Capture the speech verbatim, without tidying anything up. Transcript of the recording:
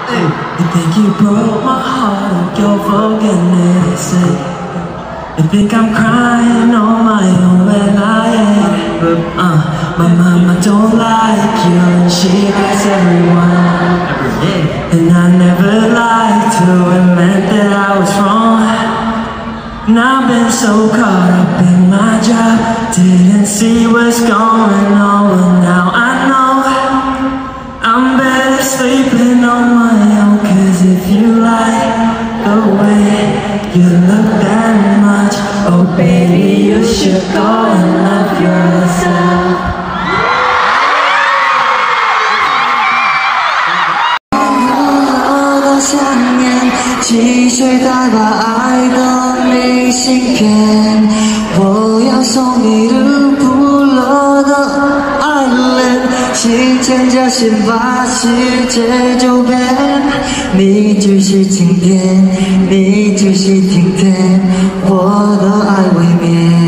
You think you broke my heart with your forgiveness? You think I'm crying on my own when I ain't. But uh, my mama don't like you and she likes everyone. And I never liked her, it meant that I was wrong. And I've been so caught up in my job, didn't see what's going on. But now I know I'm better sleeping on my own. Cause if you like the way you look that much, oh baby, you should go and love yourself. 想念汽水代把爱的明信片，我要送你的不落的爱恋，心牵着心把世界走遍，你就是晴天，你就是晴天，我的爱未眠。